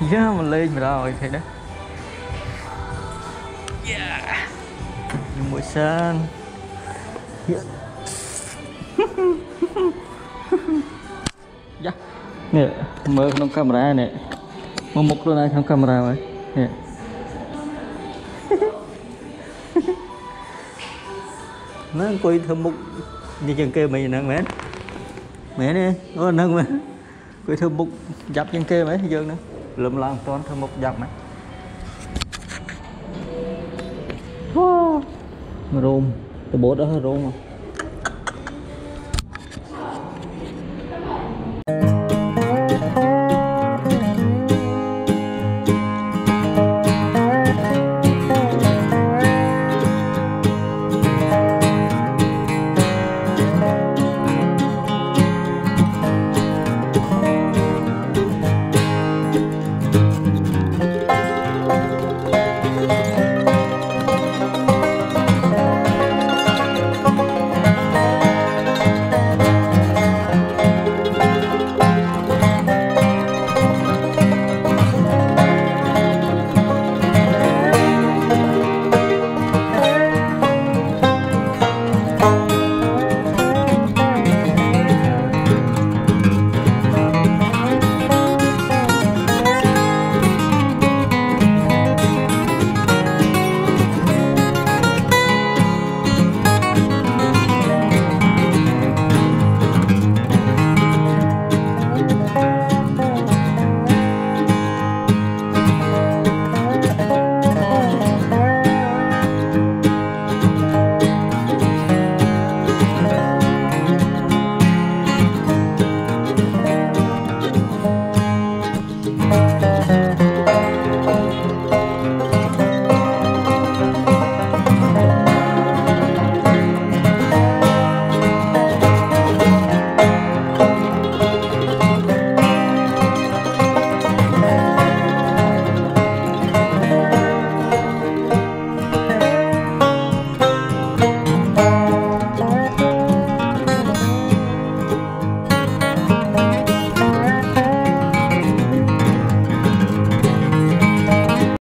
Yeah, mình lên rồi thì đó. Yeah. Mũi sơn. Yeah. Yeah. Nè, mở trong camera nè. Một mục luôn này trong camera rồi. Nè. Nó quay thơm mục như chân kê mày nè mẹ. Mẹ nè, nó nâng mẹ. Quay thơm mục dập chân kê mẹ dân nữa. Lụm làm toàn thơm mục dập mẹ. Rôm, cái bột đó rôm không?